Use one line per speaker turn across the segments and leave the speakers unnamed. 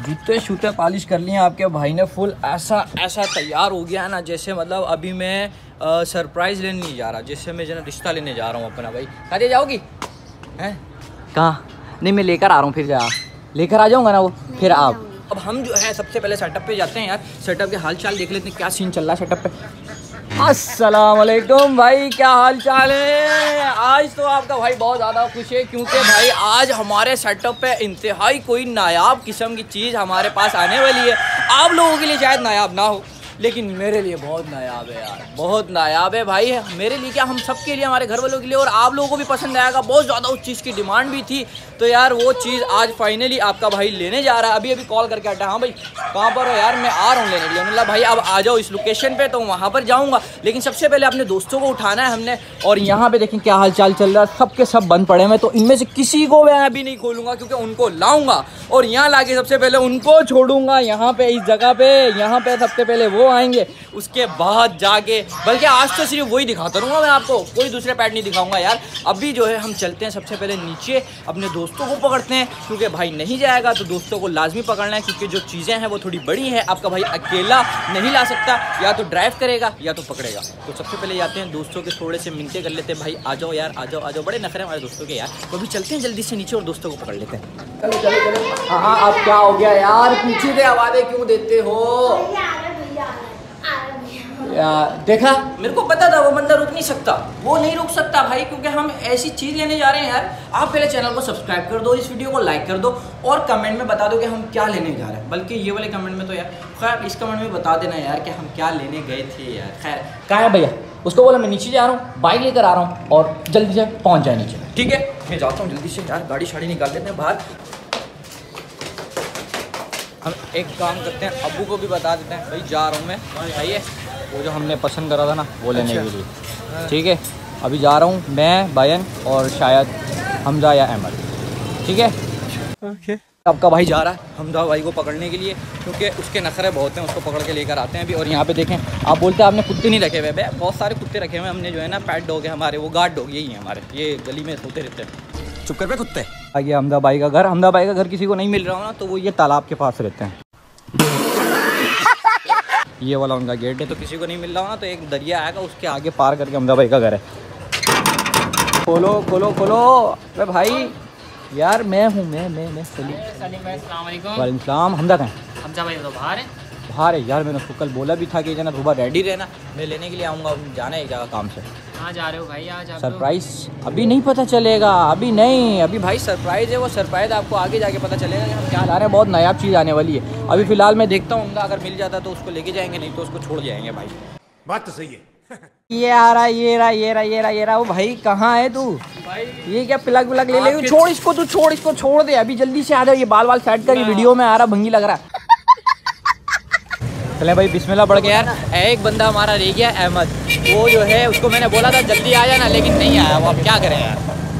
जूते शूते पॉलिश कर लिए आपके भाई ने फुल। ऐसा तैयार हो गया है ना जैसे मतलब अभी मैं सरप्राइज़ लेने नहीं जा रहा, जैसे मैं जो रिश्ता लेने जा रहा हूँ अपना। भाई शादी जाओगी हैं? कहाँ? नहीं मैं लेकर आ रहा हूँ, फिर जा लेकर आ जाऊँगा ना वो, फिर आप। अब हम जो है सबसे पहले सेटअप पे जाते हैं यार, सेटअप के हाल चाल देख लेते हैं क्या सीन चल रहा है सेटअप पे। अस्सलाम वालेकुम भाई, क्या हाल चाल है? आज तो आपका भाई बहुत ज़्यादा खुश है क्योंकि भाई आज हमारे सेटअप पे इंतहाई कोई नायाब किस्म की चीज़ हमारे पास आने वाली है। आप लोगों के लिए शायद नायाब ना हो, लेकिन मेरे लिए बहुत नायाब है यार, बहुत नायाब है भाई। मेरे लिए क्या, हम सब के लिए, हमारे घर वालों के लिए, और आप लोगों को भी पसंद आएगा। बहुत ज़्यादा उस चीज़ की डिमांड भी थी, तो यार वो चीज़ आज फाइनली आपका भाई लेने जा रहा है। अभी कॉल करके हटा, हाँ भाई कहाँ पर हो यार? मैं आ रहा हूँ लेने के लिए। मतलब भाई अब आ जाओ इस लोकेशन पे, तो वहाँ पर जाऊँगा, लेकिन सबसे पहले अपने दोस्तों को उठाना है हमने। और यहाँ पे देखें क्या हाल चाल चल रहा है, सब के सब बंद पड़े हैं। तो इनमें से किसी को मैं अभी नहीं खोलूँगा क्योंकि उनको लाऊंगा और यहाँ ला के सबसे पहले उनको छोड़ूंगा यहाँ पे, इस जगह पे। यहाँ पे सबसे पहले वो आएंगे, उसके बाद जाके, बल्कि आज तो सिर्फ वही दिखाता रहूँगा मैं आपको, कोई दूसरे पैड नहीं दिखाऊंगा यार। अभी जो है हम चलते हैं सबसे पहले नीचे, अपने दोस्तों को पकड़ते हैं क्योंकि भाई नहीं जाएगा तो दोस्तों को लाजमी पकड़ना है क्योंकि जो चीज़ें हैं वो थोड़ी बड़ी हैं। आपका भाई अकेला नहीं ला सकता, या तो ड्राइव करेगा या तो पकड़ेगा। तो सबसे पहले जाते हैं दोस्तों के, थोड़े से मिनते कर लेते हैं। भाई आ जाओ यार, आ जाओ आ जाओ, बड़े नखरे हमारे दोस्तों के यार। तो अभी चलते हैं जल्दी से नीचे और दोस्तों को पकड़ लेते हैं। चलो चलो चलो। हाँ अब क्या हो गया यार, पूछी थे आवाज़ें क्यों देते हो यार? देखा, मेरे को पता था वो बंदा रुक नहीं सकता, वो नहीं रुक सकता भाई, क्योंकि हम ऐसी चीज़ लेने जा रहे हैं यार। आप पहले चैनल को सब्सक्राइब कर दो, इस वीडियो को लाइक कर दो और कमेंट में बता दो कि हम क्या लेने जा रहे हैं। बल्कि ये वाले कमेंट में तो यार, खैर इस कमेंट में बता देना यार कि हम क्या लेने गए थे यार। खैर कहाँ है भैया? उसको बोला मैं नीचे जा रहा हूँ, बाइक लेकर आ रहा हूँ और जल्दी से पहुँच जाए नीचे। ठीक है मैं जाता हूँ जल्दी से यार, गाड़ी शाड़ी निकाल लेते हैं बाहर। हम एक काम करते हैं, अब्बू को भी बता देते हैं भाई जा रहा हूँ मैं, सही है? वो जो हमने पसंद करा था ना वो लेने के लिए। ठीक है अभी जा रहा हूँ मैं, बयान और शायद हमजा या अहमद। ठीक है ओके। आपका भाई जा रहा है हमजा भाई को पकड़ने के लिए क्योंकि उसके नखरे बहुत हैं, उसको पकड़ के लेकर आते हैं अभी। और यहाँ पे देखें, आप बोलते हैं आपने कुत्ते नहीं रखे हुए, बहुत सारे कुत्ते रखे हुए हैं हमने, जो है ना पैट डॉग है हमारे, वो गार्ड डॉग यही है हमारे, ये गली में सोते रहते हैं। चुप कर पे कुत्ते। आगे हमजा भाई का घर, हमजा भाई का घर किसी को नहीं मिल रहा हो ना तो वो ये तालाब के पास रहते हैं। ये वाला उनका गेट है, तो किसी को नहीं मिल रहा हो ना तो एक दरिया आएगा, उसके आगे पार करके हमजा भाई का घर है। खोलो खोलो खोलो। अरे भाई यार मैं हूँ, मैं सलीम। वालेकुम सलाम। हमजा कहाँ है? हमजा भाई तो बाहर है। बाहर है यार, मैंने उसको कल बोला भी था कि जना सुबह रेडी रहना, मैं लेने के लिए आऊँगा, जाना है एक जगह काम से।
कहाँ जा रहे हो भाई आज?
सरप्राइज अभी नहीं पता चलेगा, अभी नहीं, अभी भाई सरप्राइज है। वो सरप्राइज आपको आगे जाके पता चलेगा कि हम क्या ला रहे हैं। बहुत नायाब चीज़ आने वाली है। अभी फिलहाल मैं देखता हूँ, अगर मिल जाता तो उसको लेके जाएंगे, नहीं तो उसको छोड़ जाएंगे भाई। बात तो सही है। ये आ रहा, ये रहा, ये रहा, ये रहा, ये रहा। वो भाई कहाँ है तू? ये क्या प्लग व्लग ले ले? छोड़ इसको, तू छोड़ इसको, छोड़ दे अभी, जल्दी से आ जाओ। ये बाल सेट कर, वीडियो में आ रहा, भंगी लग रहा है। चले भाई बिस्मिल्लाह पढ़ के यार। एक बंदा हमारा रह गया अहमद, वो जो है उसको मैंने बोला था जल्दी आ जाना, लेकिन नहीं आया। वो अब क्या करें यार।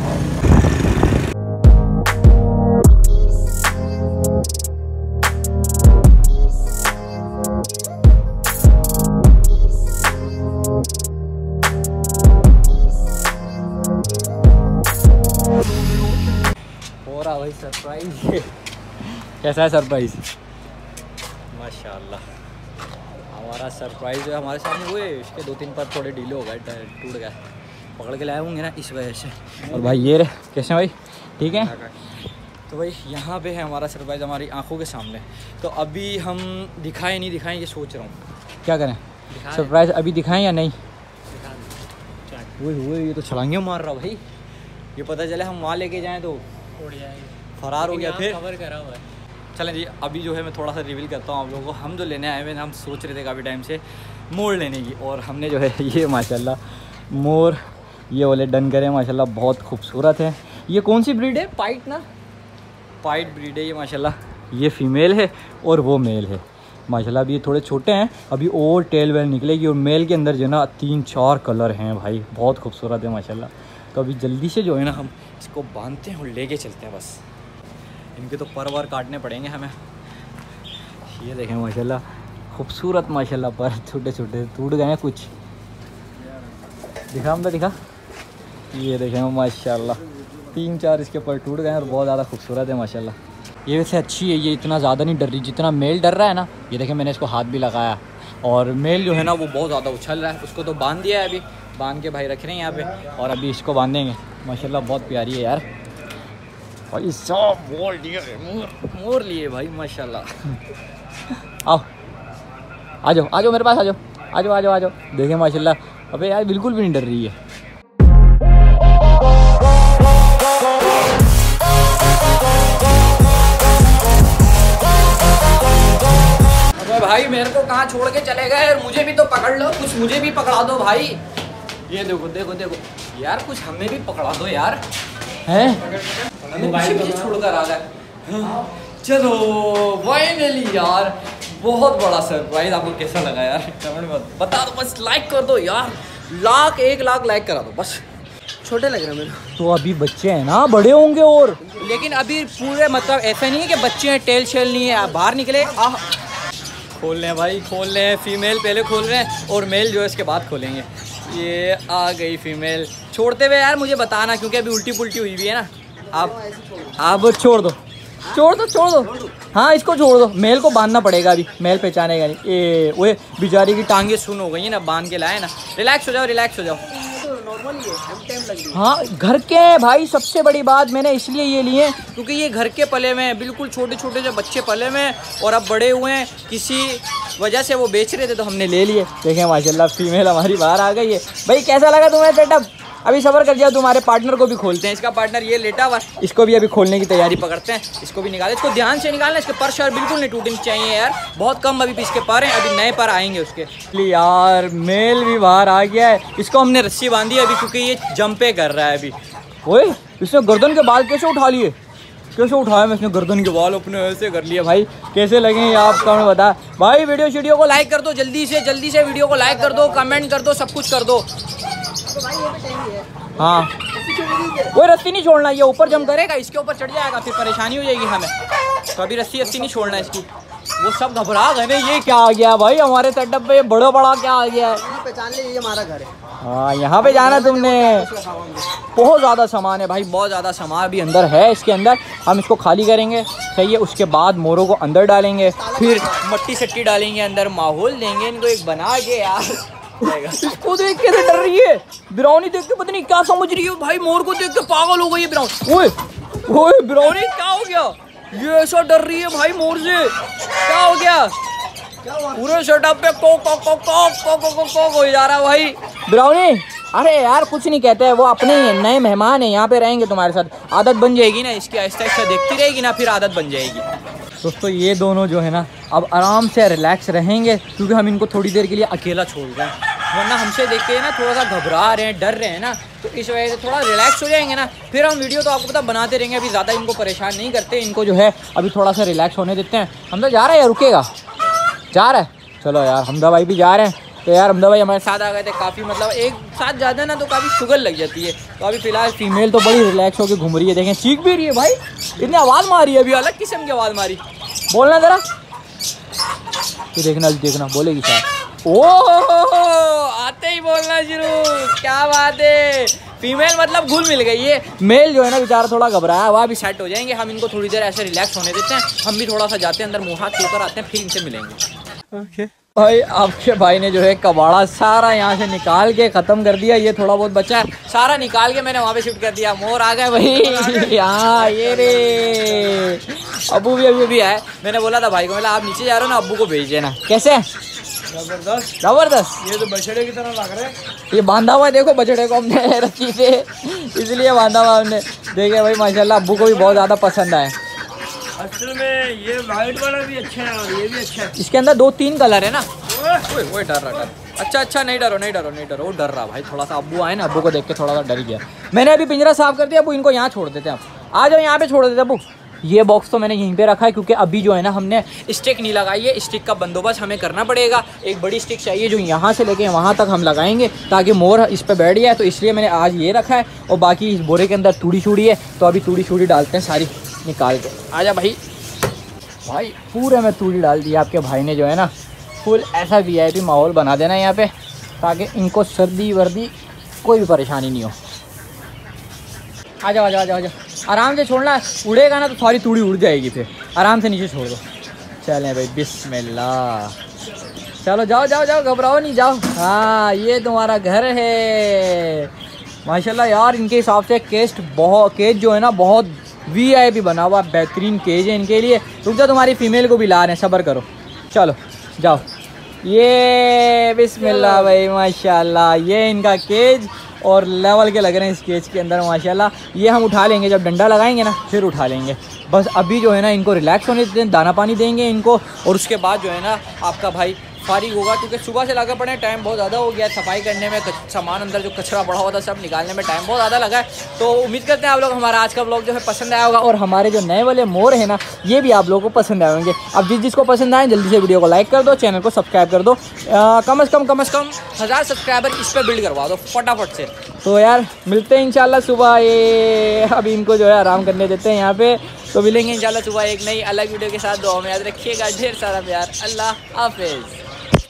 हो रहा भाई सरप्राइज। कैसा है सरप्राइज? माशाल्लाह हमारा सरप्राइज है हमारे सामने हुए, इसके 2-3 पर थोड़े डीले हो गए, टूट गए, पकड़ के लाए होंगे ना इस वजह से। और भाई ये रहे, कैसे भाई? ठीक है। तो भाई यहाँ पे है हमारा सरप्राइज हमारी आंखों के सामने। तो अभी हम दिखाएं नहीं दिखाएं ये सोच रहा हूँ, क्या करें? सरप्राइज अभी दिखाएं या नहीं? हुए ये तो छलांगे मार रहा भाई, ये पता चले हम वहाँ लेके जाएँ तो
उड़ जाएगी,
फरार हो गया फिर।
कवर करा हुआ है।
चलें जी अभी जो है मैं थोड़ा सा रिवील करता हूँ आप लोगों को। हम जो लेने आए हुए हैं, हम सोच रहे थे काफ़ी टाइम से मोर लेने की, और हमने जो है ये माशाल्लाह मोर ये वाले डन करे माशाल्लाह, बहुत खूबसूरत है। ये कौन सी ब्रीड है? पाइट ना, पाइट ब्रीड है ये माशाल्लाह। ये फ़ीमेल है और वो मेल है माशाल्लाह। अभी ये थोड़े छोटे हैं, अभी और टेल वेल निकलेगी, और मेल के अंदर जो है ना 3-4 कलर हैं भाई, बहुत खूबसूरत है माशाल्लाह। तो अभी जल्दी से जो है ना हम इसको बांधते हैं और लेके चलते हैं बस। इनके तो पर वार काटने पड़ेंगे हमें। ये देखें माशाल्लाह खूबसूरत माशाल्लाह, पर छोटे छोटे टूट गए हैं कुछ। दिखा हम तो दिखा, ये देखें माशाल्लाह 3-4 इसके पर टूट गए हैं और बहुत ज़्यादा खूबसूरत है माशाल्लाह। ये वैसे अच्छी है, ये इतना ज़्यादा नहीं डर रही जितना मेल डर रहा है ना। ये देखें मैंने इसको हाथ भी लगाया और मेल जो है ना वो बहुत ज़्यादा उछल रहा है। उसको तो बांध दिया है, अभी बांध के भाई रख रहे हैं यहाँ पे और अभी इसको बांधेंगे। माशाल्लाह बहुत प्यारी है यार भाई, सब मोर लिए मोर लिए भाई माशाल्लाह। आओ आ जाओ मेरे पास, आ जाओ देखें माशाल्लाह। अबे यार बिल्कुल भी नहीं डर रही है। अबे भाई मेरे को कहाँ छोड़ के चले गए, मुझे भी तो पकड़ लो, कुछ मुझे भी पकड़ा दो भाई। ये देखो यार, कुछ हमें भी पकड़ा दो यार। हैं हमें पीछे छोड़कर आ गए। चलो फाइनली यार, बहुत बड़ा सरप्राइज। आपको कैसा लगा यार कमेंट में बता दो, बस लाइक कर दो यार, 1 लाख लाइक करा दो बस।
छोटे लग रहे हैं मेरे
तो अभी बच्चे हैं ना, बड़े होंगे और, लेकिन अभी पूरे मतलब ऐसा नहीं है कि बच्चे हैं, टेल शेल नहीं है। बाहर निकले खोल रहे हैं भाई, खोल रहे हैं। फीमेल पहले खोल रहे हैं और मेल जो है इसके बाद खोलेंगे। ये आ गई फीमेल। छोड़ते हुए यार मुझे बताना, क्योंकि अभी उल्टी पुल्टी हुई भी है ना। आप छोड़ दो। हाँ इसको छोड़ दो, मेल को बांधना पड़ेगा अभी, मेल पहचानेगा नहीं। ये वो बेचारी की टांगे सुन हो गई है ना, बांध के लाए ना। रिलैक्स हो जाओ। हाँ घर के हैं भाई, सबसे बड़ी बात मैंने इसलिए ये लिए क्योंकि ये घर के पले में हैं, बिल्कुल छोटे छोटे जो बच्चे पले में हैं और अब बड़े हुए हैं। किसी वजह से वो बेच रहे थे तो हमने ले लिए। देखें माशाल्लाह फीमेल हमारी बाहर आ गई है। भाई कैसा लगा तुम्हें सेटअप? अभी सबर कर जाओ, तुम्हारे पार्टनर को भी खोलते हैं। इसका पार्टनर ये लेटा हुआ, इसको भी अभी खोलने की तैयारी पकड़ते हैं। इसको भी निकाले, इसको ध्यान से निकालना। इसके पर शर बिल्कुल नहीं टूटने चाहिए यार, बहुत कम अभी इसके पर हैं, अभी नए पर आएंगे उसके। यार मेल भी बाहर आ गया है, इसको हमने रस्सी बांधी अभी क्योंकि ये जंपे कर रहा है अभी। ओए इसने गर्दन के बाल कैसे उठा लिए? कैसे उठाया मैं इसने गर्दन के बाल अपने ऐसे कर लिए। भाई कैसे लगे ये आप कमेंट बता। भाई वीडियो को लाइक कर दो, जल्दी से वीडियो को लाइक कर दो, कमेंट कर दो, सब कुछ कर दो। हाँ कोई रस्सी नहीं छोड़ना, ये ऊपर जंप करेगा, इसके ऊपर चढ़ जाएगा, फिर परेशानी हो जाएगी हमें। तो अभी रस्सी नहीं छोड़ना इसकी। वो सब घबरा गए, ये क्या आ गया भाई हमारे सेटअप पे, बड़ा क्या आ गया है।
पहचान ले, ये हमारा घर है।
हाँ यहाँ पे जाना तुमने। बहुत ज़्यादा सामान है भाई, बहुत ज़्यादा सामान भी अंदर है। इसके अंदर हम इसको खाली करेंगे, सही है। उसके बाद मोरों को अंदर डालेंगे, फिर मट्टी सट्टी डालेंगे अंदर, माहौल देंगे इनको एक बना के। यार इसको देख के डर रही है, ब्राउनी देख के पता नहीं क्या समझ रही है भाई। मोर को देख के पागल हो गई है ब्राउनी। ओए ब्राउनी क्या हो गया? ये ऐसा डर रही है भाई मोर से, क्या हो गया? पूरे सेटअप पे कोक हो जा रहा भाई ब्राउनी। अरे यार कुछ नहीं कहते हैं, वो अपने ही नए मेहमान है, यहाँ पे रहेंगे तुम्हारे साथ। आदत बन जाएगी ना इसकी, आहिस्ता आहिस्ता देखती रहेगी ना, फिर आदत बन जाएगी। दोस्तों ये दोनों जो है ना अब आराम से रिलैक्स रहेंगे, क्योंकि हम इनको थोड़ी देर के लिए अकेला छोड़ रहे हैं। वरना हमसे देख के ना थोड़ा सा घबरा रहे हैं, डर रहे हैं ना, तो इस वजह से थोड़ा रिलैक्स हो जाएंगे ना, फिर हम वीडियो तो आपको पता बनाते रहेंगे। अभी ज़्यादा इनको परेशान नहीं करते, इनको जो है अभी थोड़ा सा रिलैक्स होने देते हैं। हमदा जा रहा है या रुकेगा? जा रहा है, चलो यार हमदा भाई भी जा रहे हैं। तो यार हमदा भाई हमारे साथ आ गए थे, काफ़ी मतलब एक साथ ज़्यादा ना तो काफ़ी शुगर लग जाती है। तो अभी फिलहाल फीमेल तो बड़ी रिलैक्स होकर घूम रही है, देखें चीख भी रही है भाई, इतनी आवाज़ मारी है अभी, अलग किस्म की आवाज़ मारी। बोलना ज़रा, तो देखना बोलेगी शायद। ओह आते ही बोलना शुरू, क्या बात है। फीमेल मतलब घुल मिल गई है। मेल जो है ना बेचारा थोड़ा घबराया हुआ, भी सेट हो जाएंगे। हम इनको थोड़ी देर ऐसे रिलैक्स होने देते हैं, हम भी थोड़ा सा जाते हैं अंदर, मुँह हाथ धोकर आते हैं, फिर इनसे मिलेंगे। ओके भाई आपके भाई ने जो है कबाड़ा सारा यहाँ से निकाल के ख़त्म कर दिया। ये थोड़ा बहुत बचा है, सारा निकाल के मैंने वहाँ पे शिफ्ट कर दिया। मोर आ गए भाई यहाँ, ये रे अब्बू भी अभी आए। मैंने बोला था भाई को, बोला आप नीचे जा रहे हो ना, अब्बू को भेज देना। कैसे जबरदस्त।
ये तो बछड़े की तरह लग रहा है।
ये बांधा हुआ है, देखो बछड़े को हमने रस्सी से, इसलिए बांधा हुआ हमने। देखे भाई माशाल्लाह अब्बू को भी बहुत ज़्यादा पसंद आए।
असल में ये वाइट वाला भी अच्छा है और ये भी अच्छा है।
इसके अंदर 2-3 कलर है ना। वो डर रहा। अच्छा नहीं डरो वो डर रहा भाई थोड़ा सा। अब्बू आए ना, अब्बू को देख के थोड़ा सा डर गया। मैंने अभी पिंजरा साफ कर दिया। अब्बू इनको यहाँ छोड़ देते हैं, आ जाओ यहाँ पे छोड़ देते अब्बू। ये बॉक्स तो मैंने यहीं पे रखा है, क्योंकि अभी जो है ना हमने स्टिक नहीं लगाई है। स्टिक का बंदोबस्त हमें करना पड़ेगा। एक बड़ी स्टिक चाहिए जो यहाँ से लेके वहाँ तक हम लगाएंगे, ताकि मोर इस पर बैठ जाए। तो इसलिए मैंने आज ये रखा है। और बाकी इस बोरे के अंदर तूड़ी छूड़ी है, तो अभी तूड़ी छूड़ी डालते हैं सारी निकाल के। आजा भाई पूरे में तूड़ी डाल दी आपके भाई ने जो है ना। फुल ऐसा VIP माहौल बना देना यहाँ पे, ताकि इनको सर्दी वर्दी कोई भी परेशानी नहीं हो। आ जाओ आराम से छोड़ना, उड़ेगा ना तो सारी तूड़ी उड़ जाएगी फिर। आराम से नीचे छोड़ दो। चलें भाई, बिस्मिल्लाह। चलो जाओ जाओ जाओ, घबराओ नहीं, जाओ। हाँ, ये तुम्हारा घर है। माशाल्लाह यार, इनके हिसाब से केज जो है ना बहुत VIP बना हुआ, बेहतरीन केज है इनके लिए। रुक जाओ, तुम्हारी फीमेल को भी ला रहे हैं, सब्र करो। चलो जाओ। ये बिस्मिल्लाह भाई, माशाल्लाह, ये इनका केज और लेवल के लग रहे हैं इस केज के अंदर माशाल्लाह। ये हम उठा लेंगे, जब डंडा लगाएंगे ना फिर उठा लेंगे। बस अभी जो है ना इनको रिलैक्स होने दें, दाना पानी देंगे इनको, और उसके बाद जो है ना आपका भाई फारिग होगा, क्योंकि सुबह से लगा पड़े, टाइम बहुत ज़्यादा हो गया सफाई करने में, सामान अंदर जो कचरा पड़ा हुआ था सब निकालने में टाइम बहुत ज़्यादा लगा है। तो उम्मीद करते हैं आप लोग हमारा आज का व्लॉग जो है पसंद आया होगा, और हमारे जो नए वाले मोर है ना ये भी आप लोगों को पसंद आए होंगे। अब जिसको पसंद आए जल्दी से वीडियो को लाइक कर दो, चैनल को सब्सक्राइब कर दो। कम से कम 1000 सब्सक्राइबर इस पर बिल्ड करवा दो फटाफट से। तो यार मिलते हैं इंशाल्लाह सुबह। ये अभी इनको जो है आराम करने देते हैं यहाँ पे, तो मिलेंगे इंशाल्लाह सुबह एक नई अलग वीडियो के साथ। दुआ में याद रखिएगा, ढेर सारा प्यार। अल्लाह हाफिज़।